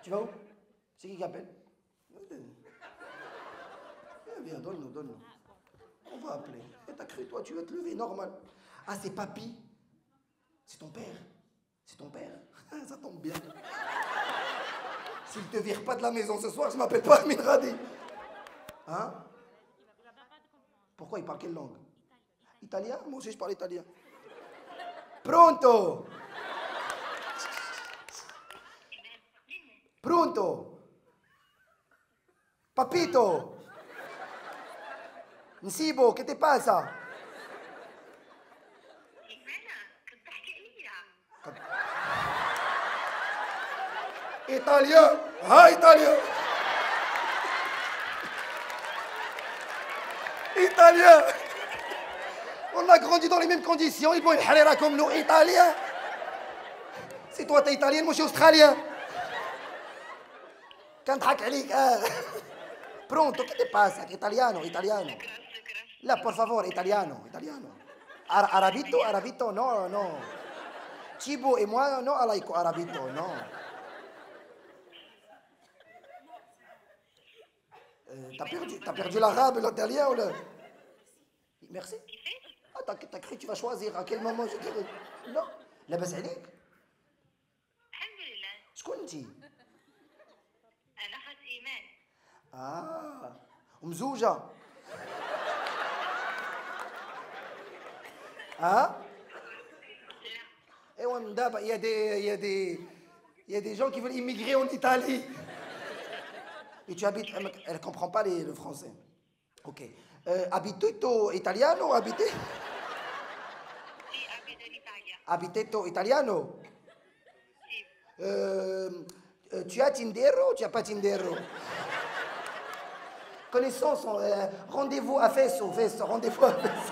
Tu vas où? C'est qui appelle? Viens, donne-nous, donne-nous. On va appeler. Et t'as cru, toi, tu vas te lever, normal. Ah, c'est papy. C'est ton père. C'est ton père. Ça tombe bien. S'il te vire pas de la maison ce soir, je m'appelle pas Amin Radi. Hein? Pourquoi il parle quelle langue? Italien? Moi aussi, je parle italien. Pronto? Pronto? Papito? Nsibo, che ti passa? Italien? Ah, italien! Italien! On a grandi dans les mêmes conditions, ils vont être halera comme nous, italien! Si toi t'es italien, moi je suis australien! كنضحك عليك Pronto, che ti passa? Italiano, italiano. Là, por favore, italiano, italiano. Arabito, arabito, no, no. Cibo et moi, no, alaiko, arabito, no. T'as perdu l'arabe, l'italien ou le... Merci. Ah, t'as cru que tu vas choisir à quel moment je dirais. Non. لاباس عليك؟ الحمد لله. شكون انتي؟ أنا خالة إيمان. ومزوجة. Et on d'abord, il y a des gens qui veulent immigrer en Italie. Et tu habites, elle ne comprend pas le français. Ok. Abitito italiano ou habité? Sì, abito in Italia. Abitito italiano? Sì. Tu as Tinder ou tu n'as pas Tinder? Connaissance, rendez-vous à Fesso, rendez-vous à Fesso.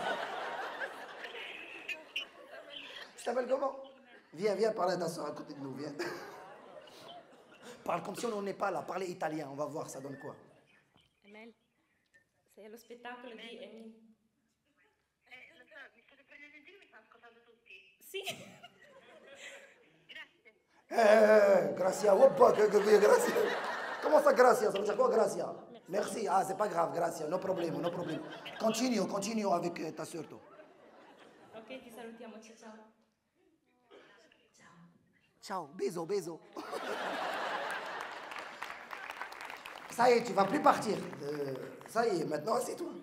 Tu t'appelles comment? Viens, parle à ta soeur à côté de nous, viens. Parle comme si on n'en est pas là, parlez italien, on va voir, ça donne quoi? Amel, sei allo spettacolo di Emin. Lo so, mi state prendendo in giro, mi stanno ascoltando tutti. Sì. Grazie. Gracia, hoppa, gracia. Comment ça, gracia? Ça veut dire quoi, gracia? Merci, ah, c'est pas grave, gracia, no problème, no problème. Continue avec ta soeur, toi. Ok, ti salutiamo, ciao ciao. Ciao, bisous. Ça y est, tu vas plus partir. Ça y est, maintenant, c'est toi.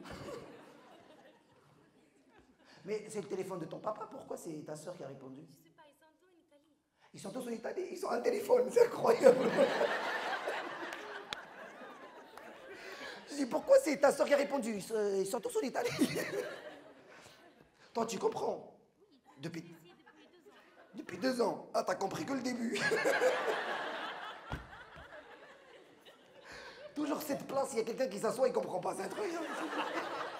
Mais c'est le téléphone de ton papa, pourquoi c'est ta soeur qui a répondu? Je sais pas, Ils sont tous en Italie, ils ont un téléphone, c'est incroyable. Je dis, pourquoi c'est ta soeur qui a répondu? Ils sont tous en Italie. Toi, tu comprends? Depuis 2 ans. Ah, t'as compris que le début. Toujours cette place, il y a quelqu'un qui s'assoit, il comprend pas, c'est un truc.